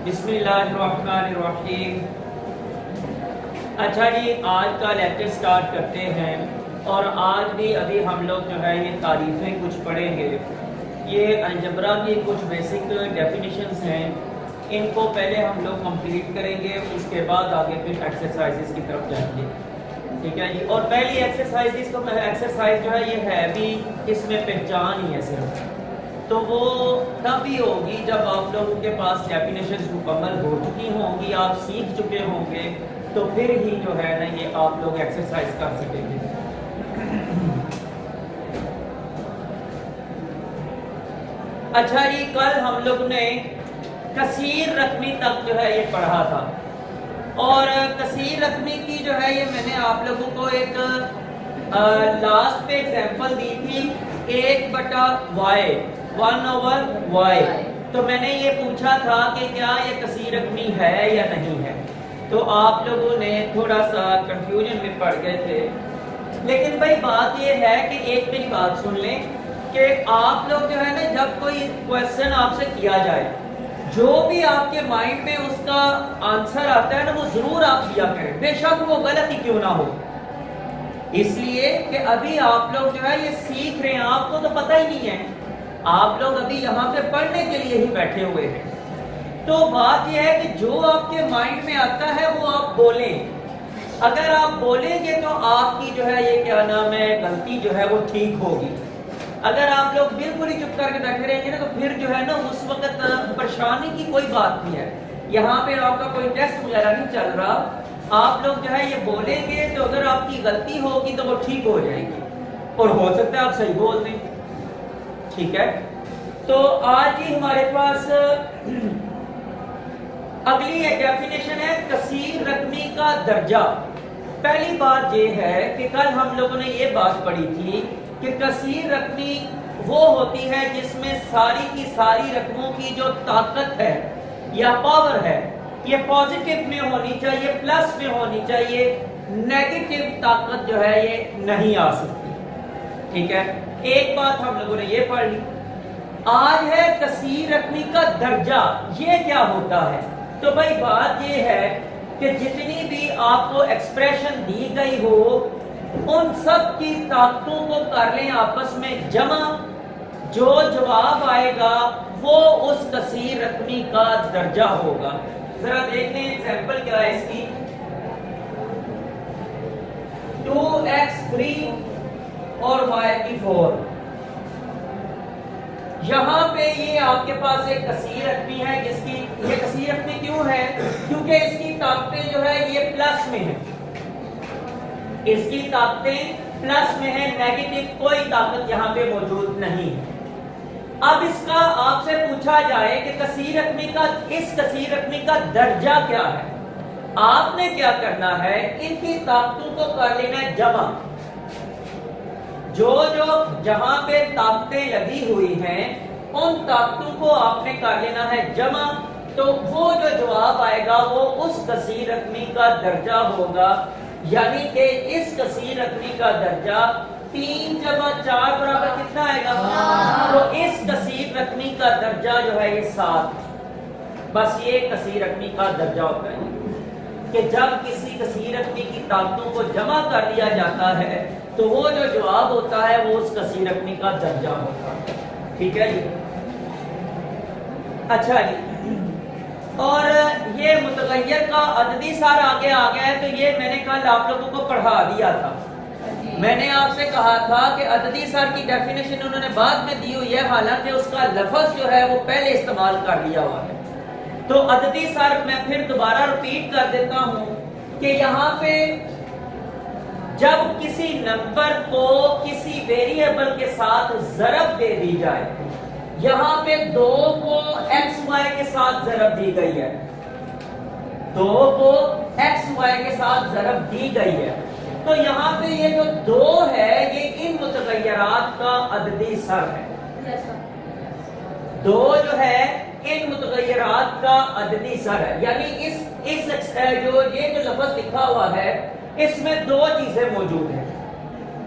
बिस्मिल्लाहिर्रहमानिर्रहीम। अच्छा जी, आज का लेक्चर स्टार्ट करते हैं और आज भी अभी हम लोग जो है ये तारीफ़ें कुछ पढ़ेंगे। ये अलजबरा की कुछ बेसिक डेफिनेशंस हैं, इनको पहले हम लोग कंप्लीट करेंगे, उसके बाद आगे फिर एक्सरसाइजेस की तरफ जाएंगे। ठीक है जी। और पहली एक्सरसाइज जो है ये है भी इसमें पहचान ही है सिर्फ, तो वो तभी होगी जब आप लोगों के पास डेफिनेशंस मुकम्मल हो चुकी होंगी, आप सीख चुके होंगे, तो फिर ही जो है ना ये आप लोग एक्सरसाइज कर सकेंगे। अच्छा जी, कल हम लोग ने कसीर रकमी तक जो है ये पढ़ा था, और कसीर रकमी की जो है ये मैंने आप लोगों को एक लास्ट पे एग्जांपल दी थी, 1/y 1/y। तो मैंने ये पूछा था कि क्या ये कसीर रकमी है या नहीं है, तो आप लोगों ने थोड़ा सा कंफ्यूजन में पड़ गए थे। लेकिन भाई बात ये है कि एक मेरी बात सुन लें कि आप लोग जो है ना, जब कोई क्वेश्चन आपसे किया जाए, जो भी आपके माइंड में उसका आंसर आता है ना, वो जरूर आप दिया करें, बेशक वो गलत ही क्यों ना हो। इसलिए कि अभी आप लोग जो है ये सीख रहे हैं, आपको तो पता ही नहीं है, आप लोग अभी यहाँ पे पढ़ने के लिए ही बैठे हुए हैं। तो बात यह है कि जो आपके माइंड में आता है वो आप बोलें। अगर आप बोलेंगे तो आपकी जो है ये क्या नाम है गलती जो है वो ठीक होगी। अगर आप लोग बिल्कुल ही चुप करके बैठे रहेंगे ना, तो फिर जो है ना उस वक्त परेशानी की कोई बात नहीं है। यहाँ पे आपका कोई टेस्ट वगैरह नहीं चल रहा, आप लोग जो है ये बोलेंगे तो अगर आपकी गलती होगी तो वो ठीक हो जाएगी, और हो सकता है आप सही बोल दें। ठीक है, तो आज ही हमारे पास अगली एक डेफिनेशन है कसीर रकमी का दर्जा। पहली बात ये है कि कल हम लोगों ने ये बात पढ़ी थी कि कसीर रकमी वो होती है जिसमें सारी की सारी रकमों की जो ताकत है या पावर है, ये पॉजिटिव में होनी चाहिए, प्लस में होनी चाहिए, नेगेटिव ताकत जो है ये नहीं आ सकती। ठीक है, एक बात हम लोगों ने ये पढ़ ली। आज है कसीर रकमी का दर्जा, ये क्या होता है। तो भाई बात ये है कि जितनी भी आपको एक्सप्रेशन दी गई हो, उन सब की ताकतों को कर लें आपस में जमा, जो जवाब आएगा वो उस कसीर रकमी का दर्जा होगा। जरा देख लें एग्जांपल क्या है इसकी। 2x3 और y की 4। यहां पे ये आपके पास एक कसीर रकमी है, जिसकी ये कसीर रकमी क्यों है, क्योंकि इसकी ताकतें जो है ये प्लस में है, इसकी ताकतें प्लस में है, नेगेटिव कोई ताकत यहां पे मौजूद नहीं है। अब इसका आपसे पूछा जाए कि कसीर रकमी का, इस कसीर रकमी का दर्जा क्या है, आपने क्या करना है, इनकी ताकतों को कर लेना है जमा। जो जो जहां पे ताकतें लगी हुई हैं, उन ताकतों को आपने कर लेना है जमा, तो वो जो जवाब आएगा वो उस कसीर रकमी का दर्जा होगा। यानी कि इस कसीर रकमी का दर्जा 3 जमा 4 बराबर कितना आएगा, तो इस कसीर रकमी का दर्जा जो है ये 7। बस ये कसीर रकमी का दर्जा होता है कि जब किसी कसीर रकमी की ताकतों को जमा कर लिया जाता है, तो वो जो जवाब होता है वो उस कसीर रकमी का दर्जा होता है। ठीक है जी। अच्छा जी, और ये मुतगय्यर का अददी सार आगे आ गया है, तो ये मैंने कल आप लोगों को पढ़ा दिया था। मैंने आपसे कहा था कि अददी सार की डेफिनेशन उन्होंने बाद में दी हुई है, हालांकि उसका लफ्ज जो है वो पहले इस्तेमाल कर लिया हुआ है। तो अददी सार मैं फिर दोबारा रिपीट कर देता हूं कि यहाँ पे जब किसी नंबर को किसी वेरिएबल के साथ ज़रब दे दी जाए, यहां पे 2 को xy के साथ ज़रब दी गई है, 2 को xy के साथ ज़रब दी गई है, तो यहां पे ये जो 2 है ये इन मुतगय्यरात का अददी सर है। 2 जो है इन मुतगय्यरात का अददी सर है, यानी इस जो ये जो लफ्ज लिखा हुआ है इसमें 2 चीजें मौजूद हैं।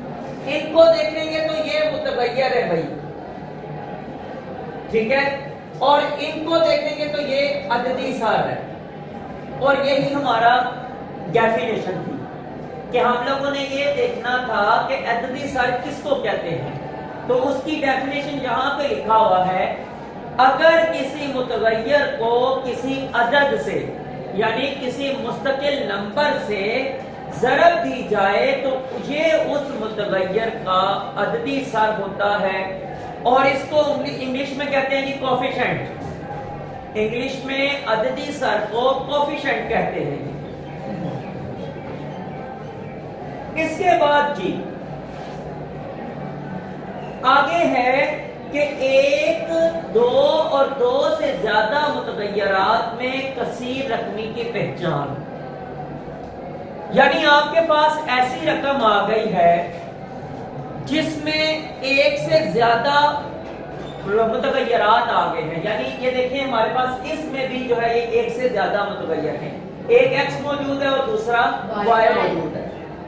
इनको देखेंगे तो ये मुतगय्यर है भाई, ठीक है। और इनको देखेंगे तो ये अददी सर है। और यही हमारा डेफिनेशन थी कि हम लोगों ने ये देखना था कि अददी सर किसको कहते हैं। तो उसकी डेफिनेशन यहां पे लिखा हुआ है, अगर किसी मुतगय्यर को किसी अदद से यानी किसी मुस्तकिल नंबर से ज़रब दी जाए तो ये उस मुतगय्यर का अददी सर होता है। और इसको इंग्लिश में कहते हैं जी कोफिशिएंट। इंग्लिश में अददी सर को कोफिशिएंट कहते हैं। इसके बाद जी आगे है कि 1, 2 और 2 से ज्यादा मुतगय्यरात में कसीर रकमी की पहचान, यानी आपके पास ऐसी रकम आ गई है जिसमें 1 से ज्यादा मुतगय्यरात आ गए हैं। यानी ये देखिए हमारे पास इसमें भी जो है ये 1 से ज्यादा मुतगय्यर हैं। एक x मौजूद है और दूसरा y मौजूद है।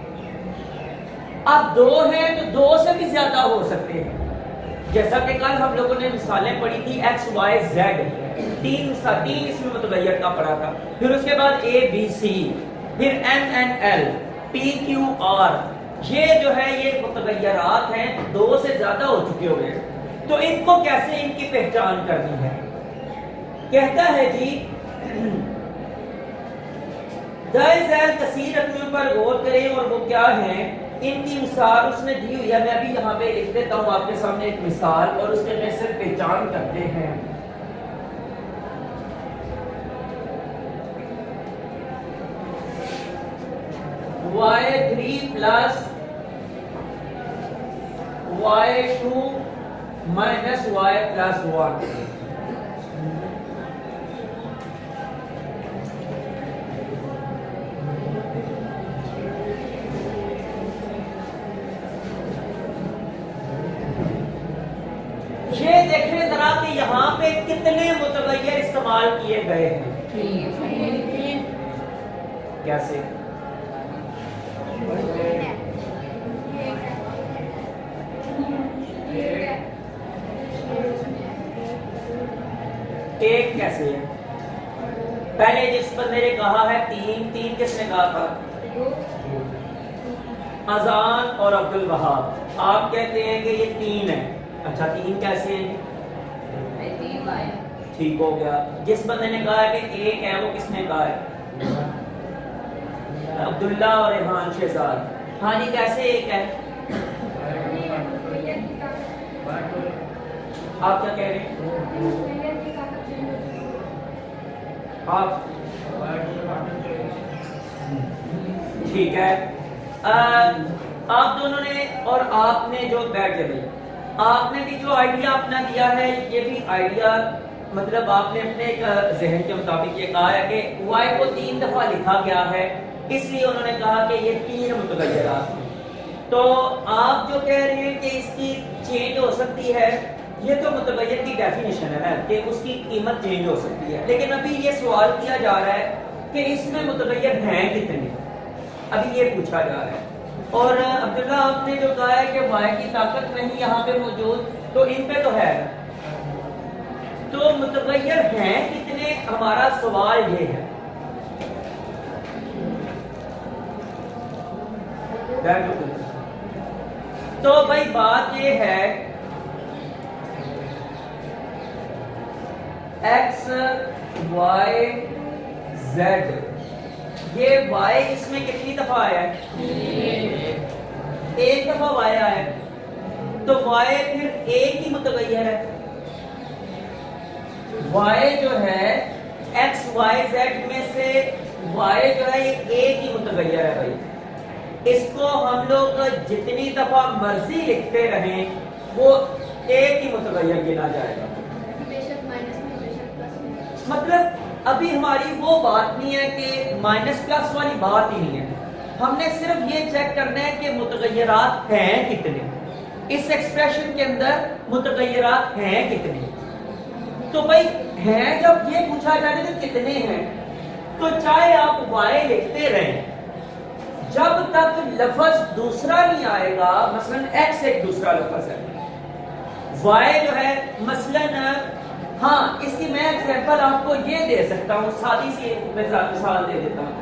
अब 2 है तो 2 से भी ज्यादा हो सकते हैं। जैसा कि कल हम लोगों ने मिसालें पढ़ी थी x, y, z, तीन इसमें मुतगय्यर का पढ़ा था। फिर उसके बाद a, b, c, फिर m, n, l, p, q, r, ये जो है ये मुतगय्यरात हैं, 2 से ज्यादा हो चुके हुए। तो इनको कैसे इनकी पहचान करनी है? कहता है जी दाइज़ैल कसीर रकमियों पर गौर करें और वो क्या है, इनकी मिसाल उसने दी हुई है। मैं अभी यहाँ पे लिख देता हूँ आपके सामने एक मिसाल और उसके में से पहचान करते हैं। y3 plus y2 minus y plus 1। ये देखें जरा कि यहाँ पे कितने मुतगय्यर इस्तेमाल किए गए हैं। कैसे? एक कैसे है? पहले जिस बंदे ने कहा है 3 किसने कहा था? अजान और अब्दुल वहाब। आप कहते हैं कि ये 3 है। अच्छा 3 कैसे है? ठीक हो गया। जिस बंदे ने कहा है कि 1 है वो किसने कहा है? अब्दुल्ला और रेहान शहजाद। हाँ जी कैसे 1 है? आप क्या कह रहे हैं? आप ठीक है। आप दोनों ने और आपने जो बैठ गए, आपने भी जो आइडिया अपना दिया है, ये भी आइडिया मतलब आपने अपने जहन के मुताबिक ये कहा है कि y को 3 दफा लिखा गया है, इसलिए उन्होंने कहा कि ये 3 मुतगय्यरात हैं। तो आप जो कह रहे हैं कि इसकी चेंज हो सकती है, ये तो मुतगय्यर की डेफिनेशन है ना कि उसकी कीमत चेंज हो सकती है। लेकिन अभी ये सवाल किया जा रहा है कि इसमें मुतगय्यर हैं कितने, अभी ये पूछा जा रहा है। और अब्दुल्ला आपने जो कहा है कि y की ताकत नहीं यहाँ पे मौजूद, तो इन पे तो है। तो मुतगय्यर हैं कितने, हमारा सवाल ये है। तो भाई बात ये है x, y, z, ये y इसमें कितनी दफा आया है? 1 दफा y आया है। तो y फिर एक ही मुतगय्यर है। y जो है x, y, z में से y जो है ये एक ही मुतगय्यर है भाई। इसको हम लोग जितनी दफा मर्जी लिखते रहें वो एक ही मुतगय्यर गिना जाएगा। मतलब अभी हमारी वो बात नहीं है कि माइनस प्लस वाली बात ही नहीं है। हमने सिर्फ ये चेक करना है कि मुतगय्यरात हैं कितने, इस एक्सप्रेशन के अंदर मुतगय्यरात हैं कितने। तो भाई हैं जब ये पूछा जाए तो कितने हैं, तो चाहे आप y लिखते रहें, जब तक लफ्ज दूसरा नहीं आएगा, मसलन x एक दूसरा लफ्ज है, y जो है मसलन हाँ, इसकी मैं एग्जांपल आपको ये दे सकता हूँ, सादी सी मिसाल दे देता हूँ।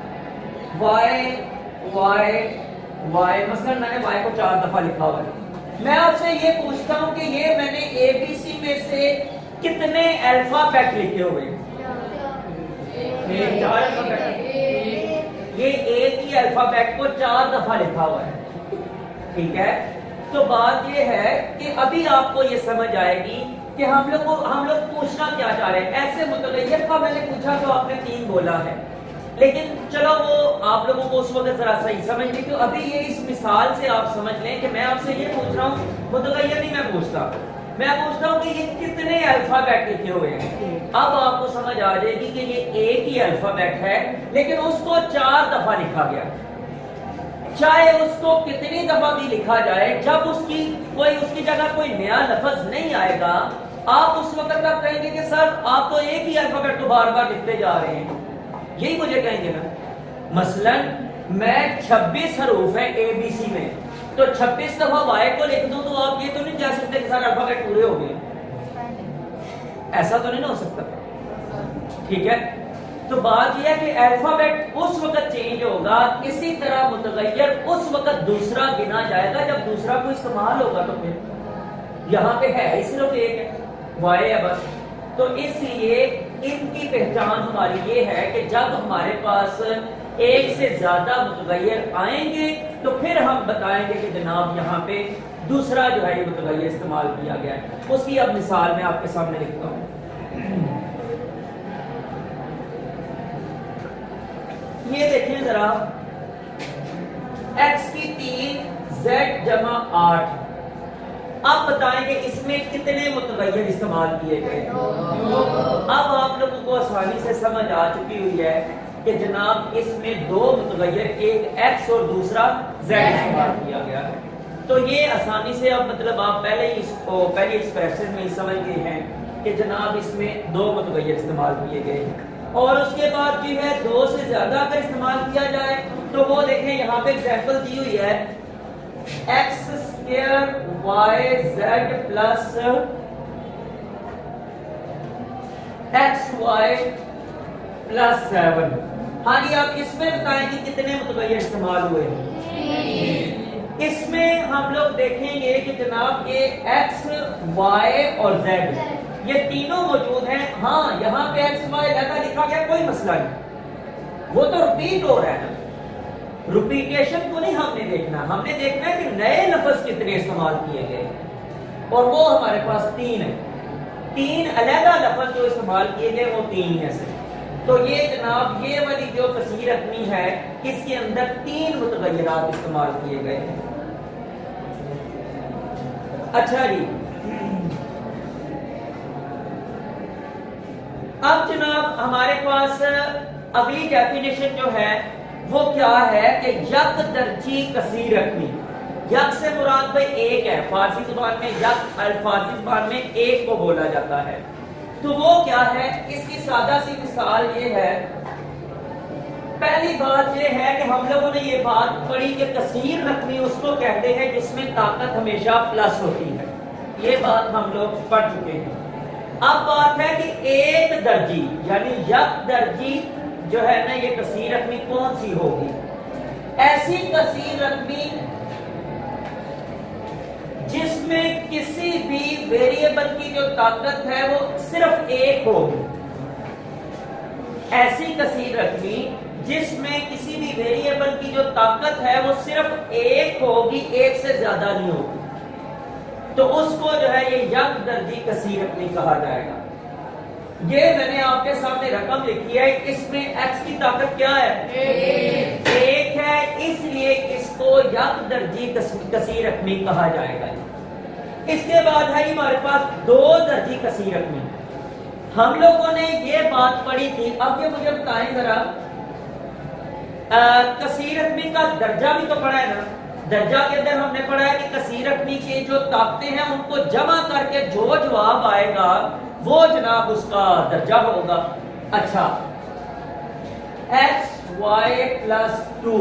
y मसलन मैंने y को 4 दफा लिखा हुआ है। मैं आपसे ये पूछता हूँ कि ये मैंने ABC में से कितने अल्फाबेट लिखे हुए हैं? ये एक ही अल्फाबेट को 4 दफा लिखा हुआ है, ठीक है। तो बात ये है कि अभी आपको ये समझ आएगी कि हम लोग पूछना क्या चाह रहे हैं। ऐसे मुतगय्यर का मैंने पूछा तो आपने 3 बोला है, लेकिन चलो वो आप लोगों को उस वक्त जरा सही समझ ली। तो अभी ये इस मिसाल से आप समझ लें कि मैं आपसे ये पूछ रहा हूँ, मुतगय्यर नहीं मैं पूछता हूँ कि ये कितने अल्फाबेट लिखे हुए हैं। अब आपको समझ आ जाएगी कि ये एक ही अल्फाबेट है, लेकिन उसको 4 दफा लिखा गया। चाहे उसको कितनी दफा भी लिखा जाए, जब उसकी जगह कोई नया लफ्ज नहीं आएगा, आप उस वक्त तक कहेंगे कि सर आप तो एक ही अल्फाबेट को बार बार लिखते जा रहे हैं, यही मुझे कहेंगे ना। मसलन मैं 26 हरूफ है ABC में, तो 26 दफा y को लिख दूं तो आप ये तो नहीं कह सकते कि सारे अल्फाबेट पूरे हो गए, ऐसा तो नहीं ना हो सकता, ठीक है। तो बात यह है कि अल्फाबेट उस वक्त चेंज होगा, इसी तरह मुतगय्यर उस वक्त दूसरा गिना जाएगा जब दूसरा को इस्तेमाल होगा। तो फिर यहाँ पे है सिर्फ एक है, y है बस। तो इसलिए इनकी पहचान हमारी ये है कि जब हमारे पास एक से ज्यादा मुतगय्यर आएंगे तो फिर हम बताएंगे कि जनाब यहाँ पे दूसरा जो है ये मुतगय्यर इस्तेमाल किया गया है। उसकी अब मिसाल मैं आपके सामने लिखता हूँ। ये देखिए जरा, x की 3 z जमा 8। अब बताएंगे इसमें कितने मुतगय्यर इस्तेमाल किए गए। अब आप लोगों को आसानी से समझ आ चुकी हुई है कि जनाब इसमें 2 मुतगय्यर, एक x और दूसरा z इस्तेमाल किया गया है। तो ये आसानी से अब मतलब आप पहले ही इसको पहली एक्सप्रेशन में समझ गए हैं कि जनाब इसमें 2 मुतगय्यर इस्तेमाल किए गए हैं। और उसके बाद जो है 2 से ज्यादा अगर इस्तेमाल किया जाए तो वो देखें यहाँ पे एग्जांपल दी हुई है, x² yz plus xy plus 7। हाँ जी, आप इसमें बताएं कि कितने मुतगय्यर इस्तेमाल हुए हैं। इसमें हम लोग देखेंगे कि जनाब ये x, y और z ये तीनों मौजूद हैं। हाँ, यहाँ पे x y लगा लिखा गया, कोई मसला नहीं, वो तो रिपीट हो रहा है ना। रिपीटेशन को नहीं हमने देखना, हमने देखना है कि नए लफ्ज कितने इस्तेमाल किए गए, और वो हमारे पास 3 है। 3 अलग लफ्ज जो इस्तेमाल किए गए वो 3 है से। तो ये जनाब ये वाली जो कसीर रकमी है, इसके अंदर 3 मुतगय्यरात इस्तेमाल किए गए हैं। अच्छा जी, अब जनाब हमारे पास अगली डेफिनेशन जो है वो क्या है कि यक दर्जी कसीर रकमी। यक से मुराद भाई एक है, फारसी जुबान में यक, फारसी जुबान में एक को बोला जाता है। तो वो क्या है, इसकी सादा सी मिसाल ये है। पहली बात ये है कि हम लोगों ने ये बात पढ़ी कि कसीर रकमी उसको कहते हैं जिसमें ताकत हमेशा प्लस होती है, ये बात हम लोग पढ़ चुके हैं। अब बात है कि एक दर्जी यानी यक दर्जी जो है ना, ये कसीर रकमी कौन सी होगी? ऐसी कसीर रकमी जिसमें किसी भी वेरिएबल की जो ताकत है वो सिर्फ एक होगी। ऐसी कसीर रकमी जिसमें किसी भी वेरिएबल की जो ताकत है वो सिर्फ एक होगी, एक से ज्यादा नहीं होगी, तो उसको जो है ये यक दर्जी कसीर रकमी कहा जाएगा। ये मैंने आपके सामने रकम लिखी है, इसमें x की ताकत क्या है? एक है, इसलिए इसको यक दर्जी कसीर रकमी कहा जाएगा। इसके बाद है हमारे पास 2 दर्जी कसीर रकमी। हम लोगों ने ये बात पढ़ी थी। अब ये मुझे बताएं जरा, कसीर रकमी का दर्जा भी तो पढ़ा है ना। दर्जा के अंदर हमने पढ़ा है कि कसीर रकमी की जो ताकतें हैं उनको जमा करके जो जवाब आएगा वो जनाब उसका दर्जा होगा। अच्छा, xy प्लस 2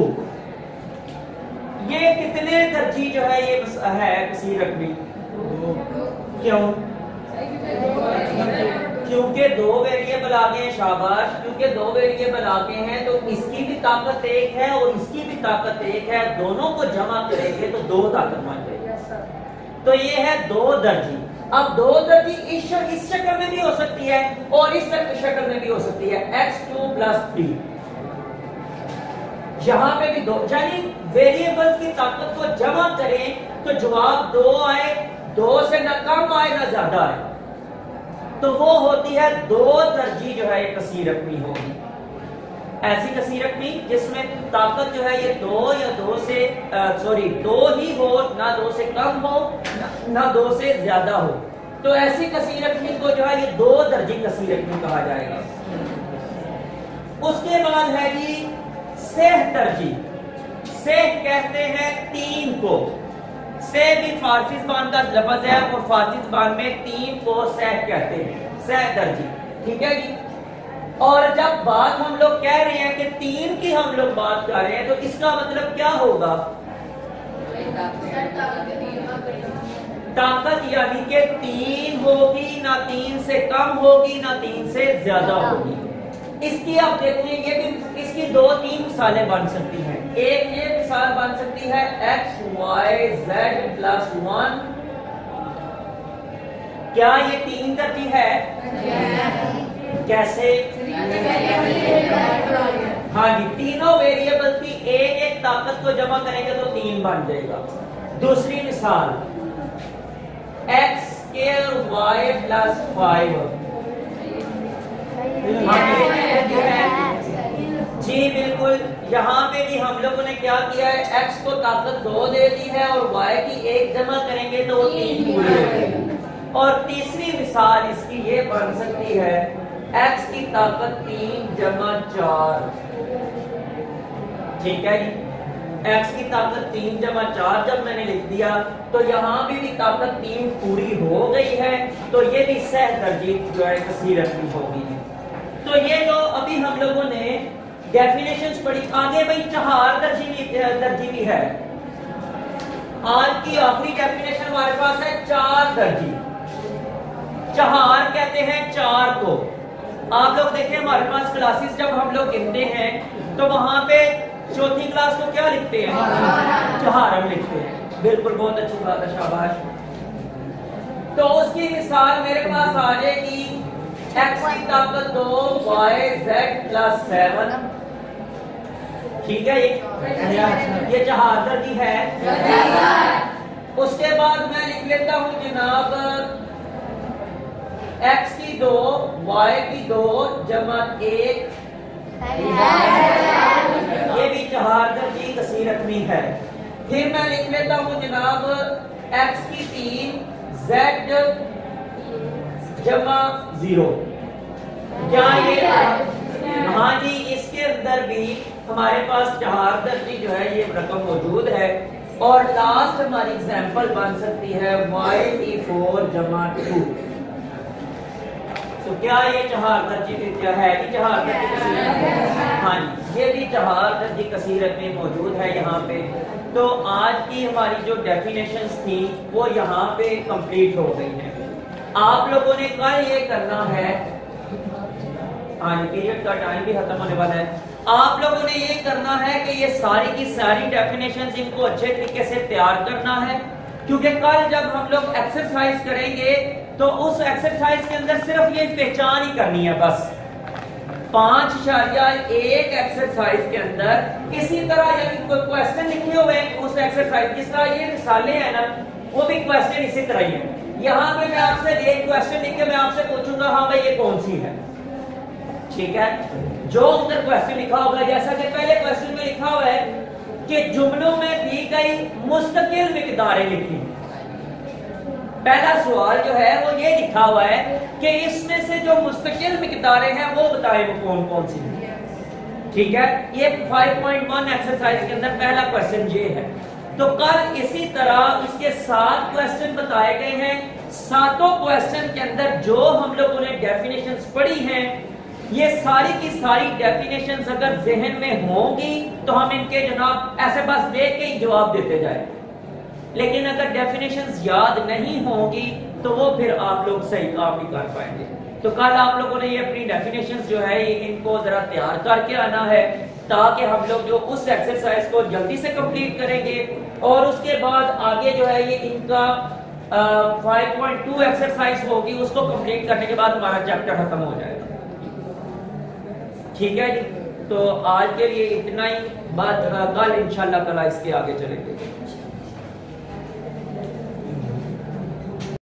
ये कितने दर्जी जो है ये है कसीर रकमी? क्यों? क्योंकि दो वेरिएबल आगे हैं, शाबाश, क्योंकि दो वेरिएबल आगे हैं तो इसकी भी ताकत एक है और इसकी भी ताकत एक है, दोनों को जमा करेंगे तो दो ताकत बन जाएगी। तो ये है दो दर्जी। अब दो दर्जी इस शक्ल में भी हो सकती है और इस शक्ल में भी हो सकती है, x2 + 3। यहां पे भी दो, यानी वेरिएबल्स की ताकत को जमा करें तो जवाब दो आए, दो से ना कम आए ना ज्यादा आए, तो वो होती है दो दर्जी जो है ये कसीर रकमी होगी। ऐसी कसीर रकमी जिसमें ताकत जो है ये दो या दो से दो ही हो, ना दो से कम हो ना दो से ज्यादा हो, तो ऐसी कसीर रकमी को जो है ये दो दर्जी कसीर रकमी कहा जाएगा। उसके बाद है जी सेह दर्जी। सेह कहते हैं तीन को, से भी फारसी ज़बान का लफ्ज़ है और फारसी ज़बान में तीन को सह कहते हैं, सह दर्जी, ठीक है जी। और जब बात हम लोग कह रहे हैं कि तीन की हम लोग बात कर रहे हैं तो इसका मतलब क्या होगा? ताकत यानी कि तीन होगी, ना तीन से कम होगी ना तीन से ज्यादा होगी। इसकी आप देखेंगे कि इसकी दो तीन मिसालें बन सकती हैं। एक ये मिसाल बन सकती है x y z + 1। क्या ये तीन दर्जी है? कैसे? हाँ जी, तीनों वेरिएबल की एक एक ताकत को जमा करेंगे तो तीन बन जाएगा। दूसरी मिसाल x² y + 5। जी बिल्कुल, यहाँ पे भी हम लोगों ने क्या किया है, x को ताकत दो दे दी है और y की एक जमा करेंगे तो वो तीन पूरी हो जाएगी। और तीसरी मिसाल इसकी ये बन सकती है x की ताकत 3 + 4। ठीक है जी, x की ताकत 3 + 4 जब मैंने लिख दिया तो यहाँ भी ताकत 3 पूरी हो गई है, तो ये भी सह दर्जी जो है कसीर रकमी होगी। तो ये जो अभी हम लोगों ने डेफिनेशंस पढ़ी, आगे भाई चहार दर्जी भी है। आज की आखिरी डेफिनेशन हमारे पास है चार दर्जी। चहार कहते हैं चार को। आप लोग देखें हमारे पास क्लासेस जब हम लोग गिनते हैं तो वहां पे चौथी क्लास को क्या लिखते हैं? चहारम लिखते हैं। बिल्कुल, बहुत अच्छी बात है, शाबाश। तो उसकी मिसाल मेरे पास आ जाएगी x की ताकत 2 y z + 7। ठीक है, ये चहार दर्जी है। उसके बाद मैं लिख लेता हूं जनाब x की 2 y की 2 + 1। ये भी चहार दर्जी कसीर रकमी है। फिर मैं लिख लेता हूं जनाब x की 3 z = 0। क्या ये? हाँ जी, इसके अंदर भी हमारे पास चहार दर्जी जो है ये रकम मौजूद है। और लास्ट हमारी एग्जांपल बन सकती है y4 + 2। तो क्या ये चहार दर्जी क्या है? चहार दर्जी, हाँ जी, ये भी चहार दर्जी कसीर में मौजूद है यहाँ पे। तो आज की हमारी जो डेफिनेशंस थी वो यहाँ पे कंप्लीट हो गई हैं। आप लोगों ने कल ये करना है, आज पीरियड का टाइम भी खत्म होने वाला है, आप लोगों ने ये करना है कि ये सारी की सारी डेफिनेशंस इनको अच्छे तरीके से तैयार करना है, क्योंकि कल जब हम लोग एक्सरसाइज करेंगे तो उस एक्सरसाइज के अंदर सिर्फ ये पहचान ही करनी है बस। 5.1 एक्सरसाइज के अंदर इसी तरह यानी कोई क्वेश्चन लिखे हुए उस एक्सरसाइज, जिस तरह ये मिसालें हैं ना, वो भी क्वेश्चन इसी तरह ही है। यहाँ पे मैं आपसे एक क्वेश्चन लिख के मैं आपसे पूछूंगा हाँ भाई ये कौन सी है, ठीक है। जो उधर क्वेश्चन लिखा होगा, जैसा कि पहले क्वेश्चन में लिखा हुआ है कि जुमलों में दी गई मुस्तकिल मिकदारें लिखी। पहला सवाल जो है वो ये लिखा हुआ है कि इसमें से जो मुस्तकिल मिकदारें हैं वो बताएं वो कौन कौन सी है, ठीक है। ये 5.1 एक्सरसाइज के अंदर पहला क्वेश्चन ये है। तो कल इसी तरह इसके 7 क्वेश्चन बताए गए हैं। सातों क्वेश्चन के अंदर जो हम लोगों ने डेफिनेशंस पढ़ी हैं, ये सारी की सारी डेफिनेशंस अगर जहन में होंगी तो हम इनके जनाब ऐसे बस देख के ही जवाब देते जाए। लेकिन अगर डेफिनेशंस याद नहीं होंगी तो वो फिर आप लोग सही काम नहीं कर पाएंगे। तो कल आप लोगों ने ये अपनी डेफिनेशंस जो है इनको जरा तैयार करके आना है, ताकि हम लोग जो उस एक्सरसाइज को जल्दी से कंप्लीट करेंगे और उसके बाद आगे जो है ये इनका 5.2 एक्सरसाइज होगी, उसको कंप्लीट करने के बाद हमारा चैप्टर खत्म हो जाएगा। ठीक है जी, तो आज के लिए इतना ही, बात कल इंशाल्लाह ताला इसके आगे चलेंगे।